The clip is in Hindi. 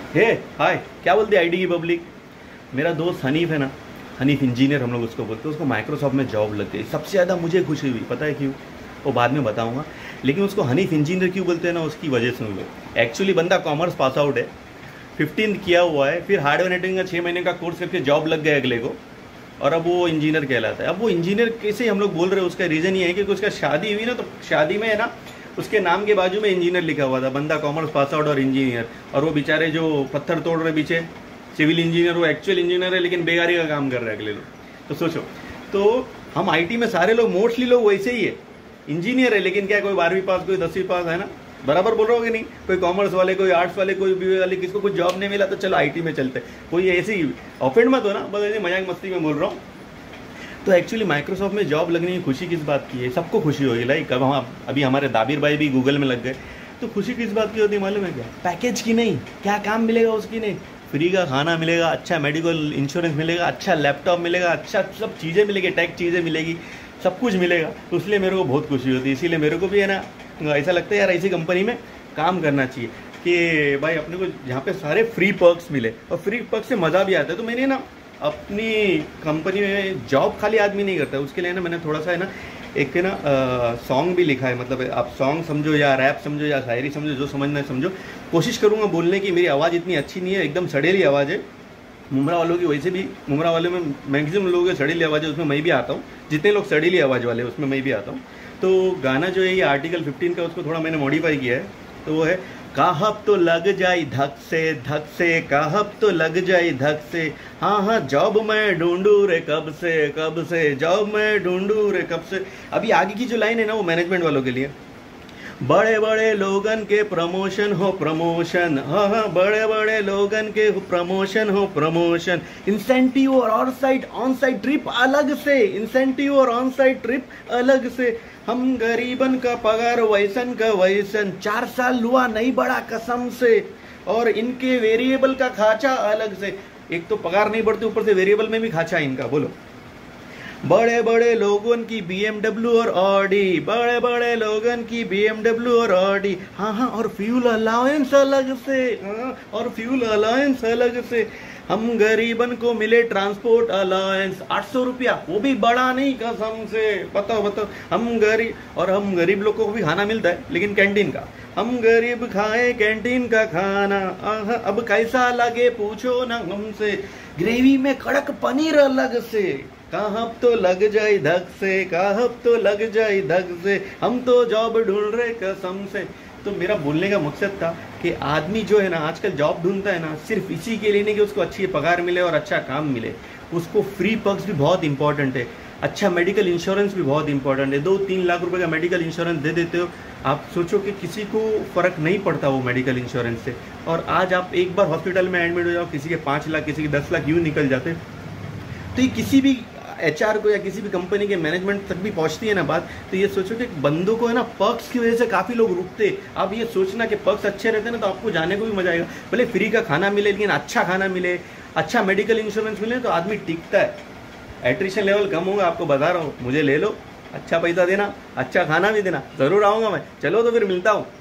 हे हाय, क्या बोलते हैं आईटी की पब्लिक। मेरा दोस्त हनीफ है ना, हनीफ इंजीनियर हम लोग उसको बोलते हैं, उसको माइक्रोसॉफ्ट में जॉब लग गई। सबसे ज़्यादा मुझे खुशी हुई, पता है क्यों? वो बाद में बताऊंगा। लेकिन उसको हनीफ इंजीनियर क्यों बोलते हैं ना, उसकी वजह सुन लो। एक्चुअली बंदा कॉमर्स पास आउट है, 15th किया हुआ है, फिर हार्डवेयर नेटवर्किंग का 6 महीने का कोर्स करके जॉब लग गया अगले को, और अब वो इंजीनियर कहलाता है। अब वो इंजीनियर कैसे हम लोग बोल रहे हैं, उसका रीज़न ये है कि उसका शादी हुई ना, तो शादी में है ना उसके नाम के बाजू में इंजीनियर लिखा हुआ था। बंदा कॉमर्स पास आउट और इंजीनियर, और वो बेचारे जो पत्थर तोड़ रहे पीछे सिविल इंजीनियर, वो एक्चुअल इंजीनियर है लेकिन बेगारी का काम कर रहे हैं अगले लोग। तो सोचो, तो हम आईटी में सारे लोग मोस्टली लोग वैसे ही है, इंजीनियर है लेकिन क्या कोई 12वीं पास, कोई 10वीं पास, है ना, बराबर बोल रहे हो कि नहीं? कोई कॉमर्स वाले, कोई आर्ट्स वाले, कोई बीए वाले, किसको कुछ जॉब नहीं मिला तो चलो आईटी में चलते। कोई ऐसे ही ऑफेंड मत हो ना, बस ऐसे मजाक मस्ती में बोल रहा हूँ। तो एक्चुअली माइक्रोसॉफ्ट में जॉब लगने की खुशी किस बात की है? सबको खुशी होगी। लाइक अब हम अभी हमारे दाबिर भाई भी गूगल में लग गए, तो खुशी किस बात की होती है मालूम है क्या? पैकेज की नहीं, क्या काम मिलेगा उसकी नहीं, फ्री का खाना मिलेगा, अच्छा मेडिकल इंश्योरेंस मिलेगा, अच्छा लैपटॉप मिलेगा, अच्छा सब चीज़ें मिलेगी, टेक चीज़ें मिलेगी, सब कुछ मिलेगा। तो इसलिए मेरे को बहुत खुशी होती है। इसीलिए मेरे को भी है ना ऐसा लगता है यार ऐसी कंपनी में काम करना चाहिए कि भाई अपने को जहाँ पे सारे फ्री पर्क्स मिले, और फ्री पर्क्स से मज़ा भी आता है। तो मैंने ना अपनी कंपनी में जॉब खाली आदमी नहीं करता, उसके लिए ना मैंने थोड़ा सा है ना एक है ना सॉन्ग भी लिखा है। मतलब आप सॉन्ग समझो या रैप समझो या शायरी समझो, जो समझना है समझो। कोशिश करूँगा बोलने की। मेरी आवाज़ इतनी अच्छी नहीं है, एकदम सड़ेली आवाज़ है। मुमरा वालों की वैसे भी, मुमरा वालों में मैक्सिमम लोगों की सड़ेली आवाज़ है, उसमें मैं भी आता हूँ। जितने लोग सड़ेली आवाज़ वाले उसमें मैं भी आता हूँ। तो गाना जो है ये आर्टिकल 15 का, उसको थोड़ा मैंने मॉडिफाई किया है। तो वो है, काहब तो लग जाई धक से, काहब तो लग जाई धक से, हाँ हाँ जॉब मैं ढूंढूं रे कब से, जॉब मैं ढूंढूं रे कब से। अभी आगे की जो लाइन है ना वो मैनेजमेंट वालों के लिए। बड़े बड़े लोगन के प्रमोशन हो प्रमोशन, हाँ हाँ बड़े बड़े लोगन के प्रमोशन हो प्रमोशन, इंसेंटिव और ऑन साइट ट्रिप अलग से, इंसेंटिव और ऑन साइट ट्रिप अलग से। हम गरीबन का पगार वैसन का वैसन, 4 साल हुआ नहीं बढ़ा कसम से, और इनके वेरिएबल का खाचा अलग से। एक तो पगार नहीं बढ़ती, ऊपर से वेरिएबल में भी खाचा इनका। बोलो, बड़े बड़े लोगन की BMW और ऑडी, बड़े बड़े लोगन की BMW और ऑडी, हाँ हाँ, और फ्यूल अलाउंस अलग से, हाँ, और फ्यूल अलाउंस अलग से। हम गरीबन को मिले ट्रांसपोर्ट अलाउंस 800 रुपया, वो भी बड़ा नहीं कसम से। बताओ, हम गरीब लोगों को भी खाना मिलता है लेकिन कैंटीन का। हम गरीब खाए कैंटीन का खाना, अब कैसा लगे पूछो ना हमसे, ग्रेवी में कड़क पनीर अलग से, काहब तो लग जाए धक से, काहब तो लग जाए धक से, हम तो जॉब ढूंढ रहे कसम से। तो मेरा बोलने का मकसद था कि आदमी जो है ना आजकल जॉब ढूंढता है ना, सिर्फ इसी के लिए नहीं कि उसको अच्छी पगार मिले और अच्छा काम मिले, उसको फ्री पर्क्स भी बहुत इंपॉर्टेंट है, अच्छा मेडिकल इंश्योरेंस भी बहुत इंपॉर्टेंट है। 2-3 लाख रुपए का मेडिकल इंश्योरेंस दे देते हो, आप सोचो कि किसी को फ़र्क नहीं पड़ता वो मेडिकल इंश्योरेंस से। और आज आप एक बार हॉस्पिटल में एडमिट हो जाओ, किसी के 5 लाख, किसी के 10 लाख यूँ निकल जाते। तो ये किसी भी HR को या किसी भी कंपनी के मैनेजमेंट तक भी पहुंचती है ना बात। तो ये सोचो कि बंदों को है ना पर्क्स की वजह से काफ़ी लोग रुकते। आप ये सोचना कि पर्क्स अच्छे रहते हैं ना तो आपको जाने को भी मजा आएगा। भले फ्री का खाना मिले लेकिन अच्छा खाना मिले, अच्छा मेडिकल इंश्योरेंस मिले तो आदमी टिकता है। एट्रिशन लेवल कम होगा, आपको बता रहा हूँ, मुझे ले लो, अच्छा पैसा देना, अच्छा खाना भी देना, ज़रूर आऊँगा मैं। चलो तो फिर मिलता हूँ।